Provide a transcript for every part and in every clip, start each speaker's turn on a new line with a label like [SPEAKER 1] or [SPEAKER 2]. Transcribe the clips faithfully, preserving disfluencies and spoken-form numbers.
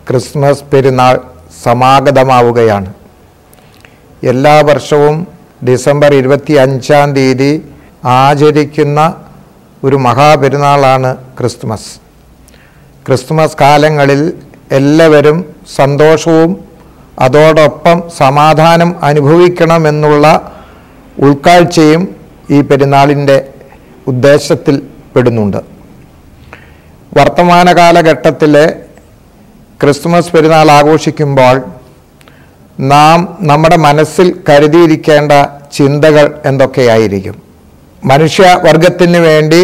[SPEAKER 1] Christmas പെരുന്നാൾ സമാഗതമാവുകയാണ്. എല്ലാ വർഷവും ഡിസംബർ ഇരുപത്തി അഞ്ചാം തീയതി ആചരിക്കുന്ന ഒരു മഹാപെരുന്നാളാണ് ക്രിസ്മസ്. ക്രിസ്മസ് കാലങ്ങളിൽ എല്ലാവരും സന്തോഷവും അതോടൊപ്പം സമാധാനം അനുഭവിക്കണമെന്നുള്ള ഉൾക്കാഴ്ചയും ഈ പെരുന്നാളിൻ്റെ ഉദ്ദേശത്തിൽ പെടുന്നുണ്ട്. വർത്തമാന കാലഘട്ടത്തിലെ ക്രിസ്മസ് പെരുന്നാൾ ആഘോഷിക്കുമ്പോൾ നാം നമ്മുടെ മനസ്സിൽ കരുതിയിരിക്കേണ്ട ചിന്തകൾ എന്തൊക്കെയായിരിക്കും? മനുഷ്യവർഗത്തിന് വേണ്ടി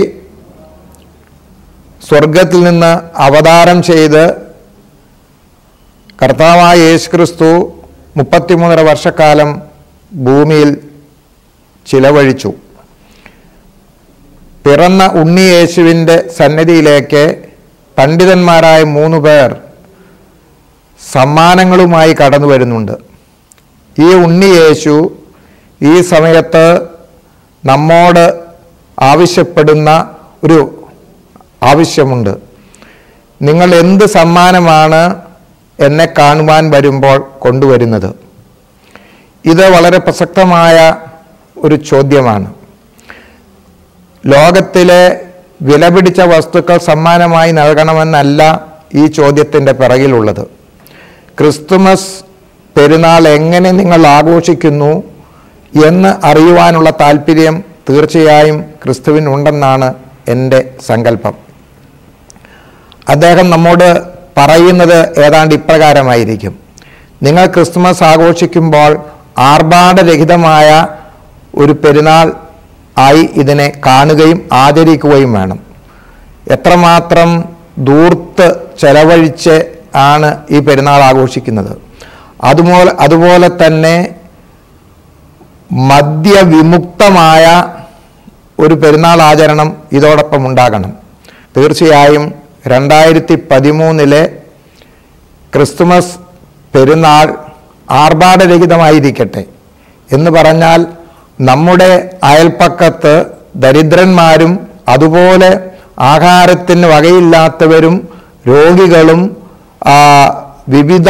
[SPEAKER 1] സ്വർഗത്തിൽ നിന്ന് അവതാരം ചെയ്ത് കർത്താവായ യേശുക്രിസ്തു മുപ്പത്തിമൂന്നര വർഷക്കാലം ഭൂമിയിൽ ചിലവഴിച്ചു. പിറന്ന ഉണ്ണി യേശുവിൻ്റെ സന്നിധിയിലേക്ക് പണ്ഡിതന്മാരായ മൂന്ന് പേർ സമ്മാനങ്ങളുമായി കടന്നു വരുന്നുണ്ട്. ഈ ഉണ്ണി യേശു ഈ സമയത്ത് നമ്മോട് ആവശ്യപ്പെടുന്ന ഒരു ആവശ്യമുണ്ട്. നിങ്ങൾ എന്ത് സമ്മാനമാണ് എന്നെ കാണുവാൻ വരുമ്പോൾ കൊണ്ടുവരുന്നത്? ഇത് വളരെ പ്രസക്തമായ ഒരു ചോദ്യമാണ്. ലോകത്തിലെ വിലപിടിച്ച വസ്തുക്കൾ സമ്മാനമായി നൽകണമെന്നല്ല ഈ ചോദ്യത്തിൻ്റെ പിറകിലുള്ളത്. ക്രിസ്തുമസ് പെരുന്നാൾ എങ്ങനെ നിങ്ങൾ ആഘോഷിക്കുന്നു എന്ന് അറിയുവാനുള്ള താല്പര്യം തീർച്ചയായും ക്രിസ്തുവിനുണ്ടെന്നാണ് എൻ്റെ സങ്കല്പം. അദ്ദേഹം നമ്മോട് പറയുന്നത് ഏതാണ്ട് ഇപ്രകാരമായിരിക്കും: നിങ്ങൾ ക്രിസ്തുമസ് ആഘോഷിക്കുമ്പോൾ ആർഭാടരഹിതമായ ഒരു പെരുന്നാൾ ആയി ഇതിനെ കാണുകയും ആചരിക്കുകയും വേണം. എത്രമാത്രം ധൂർത്ത് ചെലവഴിച്ച് ആണ് ഈ പെരുന്നാൾ ആഘോഷിക്കുന്നത്. അതുപോലെ അതുപോലെ തന്നെ മദ്യവിമുക്തമായ ഒരു പെരുന്നാൾ ആചരണം ഇതോടൊപ്പം ഉണ്ടാകണം. തീർച്ചയായും രണ്ടായിരത്തി പതിമൂന്നിലെ ക്രിസ്തുമസ് പെരുന്നാൾ ആർഭാടരഹിതമായിരിക്കട്ടെ. എന്ന് പറഞ്ഞാൽ നമ്മുടെ അയൽപ്പക്കത്ത് ദരിദ്രന്മാരും അതുപോലെ ആഹാരത്തിന് വകയില്ലാത്തവരും രോഗികളും വിവിധ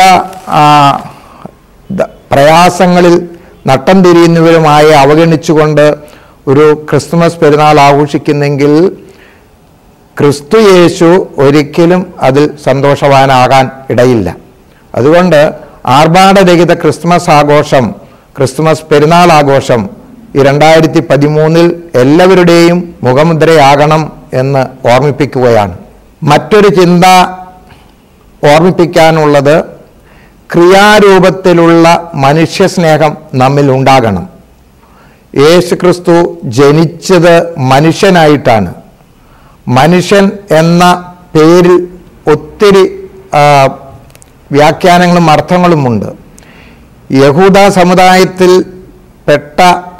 [SPEAKER 1] പ്രയാസങ്ങളിൽ നട്ടം തിരിയുന്നവരുമായി അവഗണിച്ചുകൊണ്ട് ഒരു ക്രിസ്തുമസ് പെരുന്നാൾ ആഘോഷിക്കുന്നെങ്കിൽ ക്രിസ്തു യേശു ഒരിക്കലും അതിൽ സന്തോഷവാനാകാൻ ഇടയില്ല. അതുകൊണ്ട് ആർഭാടരഹിത ക്രിസ്മസ് ആഘോഷം, ക്രിസ്മസ് പെരുന്നാൾ ആഘോഷം ഈ രണ്ടായിരത്തി പതിമൂന്നിൽ എല്ലാവരുടെയും മുഖമുദ്രയാകണം എന്ന് ഓർമ്മിപ്പിക്കുകയാണ്. മറ്റൊരു ചിന്ത ഓർമ്മിപ്പിക്കാനുള്ളത്, ക്രിയാരൂപത്തിലുള്ള മനുഷ്യസ്നേഹം നമ്മിൽ ഉണ്ടാകണം. യേശു ക്രിസ്തു ജനിച്ചത് മനുഷ്യനായിട്ടാണ്. മനുഷ്യൻ എന്ന പേരിൽ ഒത്തിരി വ്യാഖ്യാനങ്ങളും അർത്ഥങ്ങളുമുണ്ട്. യഹൂദ സമുദായത്തിൽ പെട്ട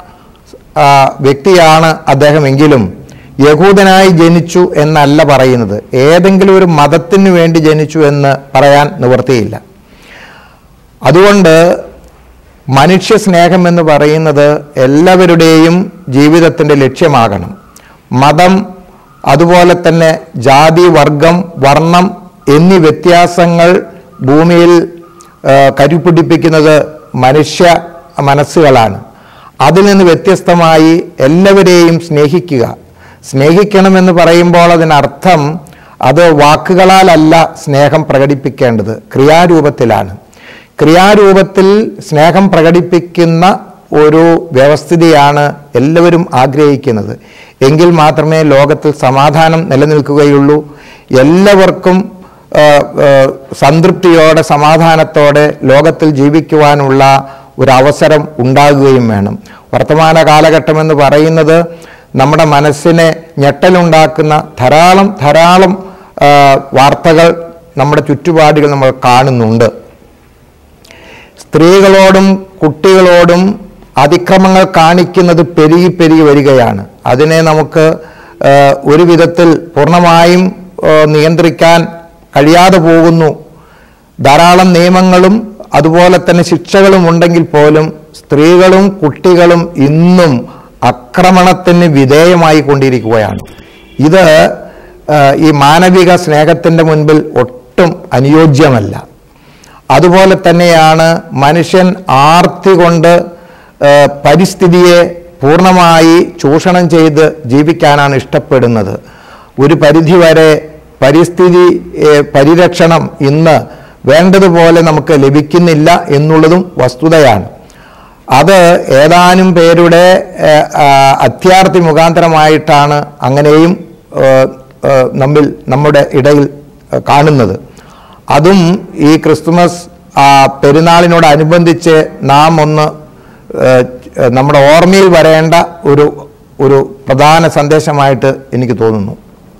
[SPEAKER 1] വ്യക്തിയാണ് അദ്ദേഹമെങ്കിലും യഹൂദനായി ജനിച്ചു എന്നല്ല പറയുന്നത്. ഏതെങ്കിലും ഒരു മതത്തിന് വേണ്ടി ജനിച്ചു എന്ന് പറയാൻ നിവൃത്തിയില്ല. അതുകൊണ്ട് മനുഷ്യ സ്നേഹം എന്ന് പറയുന്നത് എല്ലാവരുടെയും ജീവിതത്തിൻ്റെ ലക്ഷ്യമാകണം. മതം, അതുപോലെ തന്നെ ജാതി, വർഗം, വർണ്ണം എന്നീ വ്യത്യാസങ്ങൾ ഭൂമിയിൽ കരുപിടിപ്പിക്കുന്നത് മനുഷ്യ മനസ്സുകളാണ്. അതിൽ നിന്ന് വ്യത്യസ്തമായി എല്ലാവരെയും സ്നേഹിക്കുക. സ്നേഹിക്കണമെന്ന് പറയുമ്പോൾ അതിനർത്ഥം അത് വാക്കുകളാലല്ല സ്നേഹം പ്രകടിപ്പിക്കേണ്ടത്, ക്രിയാരൂപത്തിലാണ്. ക്രിയാരൂപത്തിൽ സ്നേഹം പ്രകടിപ്പിക്കുന്ന ഒരു വ്യവസ്ഥിതിയാണ് എല്ലാവരും ആഗ്രഹിക്കുന്നത്. എങ്കിൽ മാത്രമേ ലോകത്തിൽ സമാധാനം നിലനിൽക്കുകയുള്ളൂ. എല്ലാവർക്കും സംതൃപ്തിയോടെ സമാധാനത്തോടെ ലോകത്തിൽ ജീവിക്കുവാനുള്ള ഒരവസരം ഉണ്ടാകുകയും വേണം. വർത്തമാന കാലഘട്ടമെന്ന് പറയുന്നത് നമ്മുടെ മനസ്സിനെ ഞെട്ടലുണ്ടാക്കുന്ന ധാരാളം ധാരാളം വാർത്തകൾ നമ്മുടെ ചുറ്റുപാടുകൾ നമ്മൾ കാണുന്നുണ്ട്. സ്ത്രീകളോടും കുട്ടികളോടും അതിക്രമങ്ങൾ കാണിക്കുന്നത് പെരുകി പെരുകി വരികയാണ്. അതിനെ നമുക്ക് ഒരു വിധത്തിൽ പൂർണ്ണമായും നിയന്ത്രിക്കാൻ കഴിയാതെ പോകുന്നു. ധാരാളം നിയമങ്ങളും അതുപോലെ തന്നെ ശിക്ഷകളും ഉണ്ടെങ്കിൽ പോലും സ്ത്രീകളും കുട്ടികളും ഇന്നും ആക്രമണത്തിന് വിധേയമായി കൊണ്ടിരിക്കുകയാണ്. ഇത് ഈ മാനവിക സ്നേഹത്തിൻ്റെ മുൻപിൽ ഒട്ടും അനുയോജ്യമല്ല. അതുപോലെ തന്നെയാണ് മനുഷ്യൻ ആർത്തി കൊണ്ട് പരിസ്ഥിതിയെ പൂർണ്ണമായി ചൂഷണം ചെയ്ത് ജീവിക്കാനാണ് ഇഷ്ടപ്പെടുന്നത്. ഒരു പരിധിവരെ പരിസ്ഥിതി പരിരക്ഷണം ഇന്ന് വേണ്ടതുപോലെ നമുക്ക് ലഭിക്കുന്നില്ല എന്നുള്ളതും വസ്തുതയാണ്. അത് ഏതാനും പേരുടെ അത്യാർത്തി മുഖാന്തരമായിട്ടാണ് അങ്ങനെയും നമ്മിൽ നമ്മുടെ ഇടയിൽ കാണുന്നത്. അതും ഈ ക്രിസ്തുമസ് പെരുന്നാളിനോടനുബന്ധിച്ച് നാം ഒന്ന് നമ്മുടെ ഓർമ്മയിൽ വരേണ്ട ഒരു ഒരു പ്രധാന സന്ദേശമായിട്ട് എനിക്ക് തോന്നുന്നു.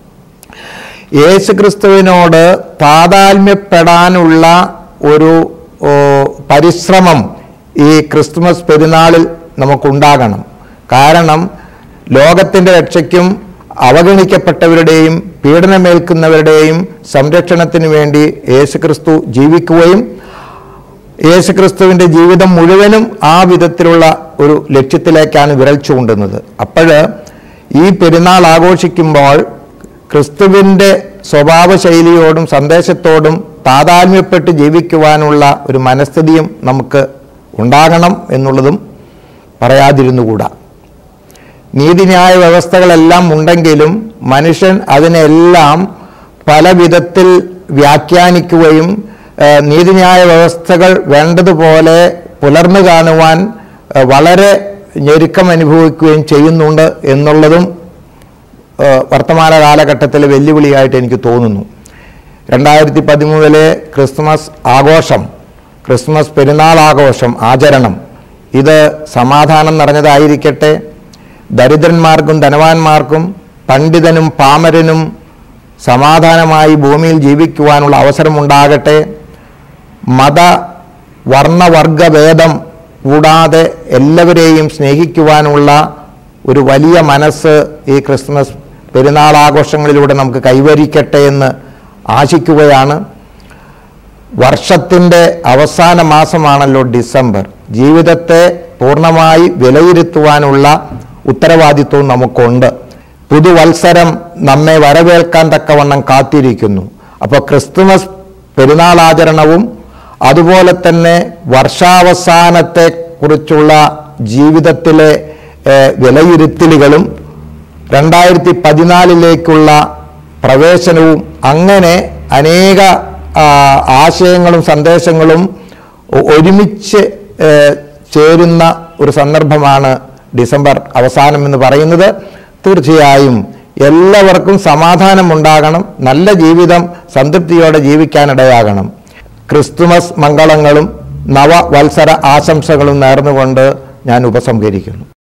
[SPEAKER 1] യേശു ക്രിസ്തുവിനോട് താതാത്മ്യപ്പെടാനുള്ള ഒരു പരിശ്രമം ഈ ക്രിസ്തുമസ് പെരുന്നാളിൽ നമുക്കുണ്ടാകണം. കാരണം ലോകത്തിൻ്റെ രക്ഷയ്ക്കും അവഗണിക്കപ്പെട്ടവരുടെയും പീഡനമേൽക്കുന്നവരുടെയും സംരക്ഷണത്തിന് വേണ്ടി യേശുക്രിസ്തു ജീവിക്കുകയും യേശുക്രിസ്തുവിൻ്റെ ജീവിതം മുഴുവനും ആ വിധത്തിലുള്ള ഒരു ലക്ഷ്യത്തിലേക്കാണ് വിരൽ ചൂണ്ടുന്നത്. അപ്പോൾ ഈ പെരുന്നാൾ ആഘോഷിക്കുമ്പോൾ ക്രിസ്തുവിൻ്റെ സ്വഭാവശൈലിയോടും സന്ദേശത്തോടും താതാത്മ്യപ്പെട്ട് ജീവിക്കുവാനുള്ള ഒരു മനസ്ഥിതിയും നമുക്ക് ഉണ്ടാകണം എന്നുള്ളതും പറയാതിരുന്നുകൂടാ. നീതിന്യായ വ്യവസ്ഥകളെല്ലാം ഉണ്ടെങ്കിലും മനുഷ്യൻ അതിനെല്ലാം പല വിധത്തിൽ വ്യാഖ്യാനിക്കുകയും നീതിന്യായ വ്യവസ്ഥകൾ വേണ്ടതുപോലെ പുലർന്നു കാണുവാൻ വളരെ ഞെരുക്കം അനുഭവിക്കുകയും ചെയ്യുന്നുണ്ട് എന്നുള്ളതും വർത്തമാന കാലഘട്ടത്തിലെ വെല്ലുവിളിയായിട്ട് എനിക്ക് തോന്നുന്നു. രണ്ടായിരത്തി പതിമൂന്നിലെ ക്രിസ്മസ് ആഘോഷം, ക്രിസ്മസ് പെരുന്നാൾ ആഘോഷം ആചരണം ഇത് സമാധാനം നിറഞ്ഞതായിരിക്കട്ടെ. ദരിദ്രന്മാർക്കും ധനവാന്മാർക്കും പണ്ഡിതനും പാമരനും സമാധാനമായി ഭൂമിയിൽ ജീവിക്കുവാനുള്ള അവസരമുണ്ടാകട്ടെ. മത വർണ്ണവർഗഭേദം കൂടാതെ എല്ലാവരെയും സ്നേഹിക്കുവാനുള്ള ഒരു വലിയ മനസ്സ് ഈ ക്രിസ്മസ് പെരുന്നാൾ ആഘോഷങ്ങളിലൂടെ നമുക്ക് കൈവരിക്കട്ടെ എന്ന് ആശിക്കുകയാണ്. വർഷത്തിൻ്റെ അവസാന മാസമാണല്ലോ ഡിസംബർ. ജീവിതത്തെ പൂർണ്ണമായി വിലയിരുത്തുവാനുള്ള ഉത്തരവാദിത്വവും നമുക്കുണ്ട്. പുതുവത്സരം നമ്മെ വരവേൽക്കാൻ തക്കവണ്ണം കാത്തിരിക്കുന്നു. അപ്പോൾ ക്രിസ്തുമസ് പെരുന്നാളാചരണവും അതുപോലെ തന്നെ വർഷാവസാനത്തെ കുറിച്ചുള്ള ജീവിതത്തിലെ വിലയിരുത്തലുകളും രണ്ടായിരത്തി പതിനാലിലേക്കുള്ള പ്രവേശനവും അങ്ങനെ അനേക ആശയങ്ങളും സന്ദേശങ്ങളും ഒരുമിച്ച് ചേരുന്ന ഒരു സന്ദർഭമാണ് ഡിസംബർ അവസാനം എന്ന് പറയുന്നത്. തീർച്ചയായും എല്ലാവർക്കും സമാധാനം ഉണ്ടാകണം, നല്ല ജീവിതം സംതൃപ്തിയോടെ ജീവിക്കാനിടയാകണം. ക്രിസ്തുമസ് മംഗളങ്ങളും നവവത്സര ആശംസകളും നേർന്നുകൊണ്ട് ഞാൻ ഉപസംഹരിക്കുന്നു.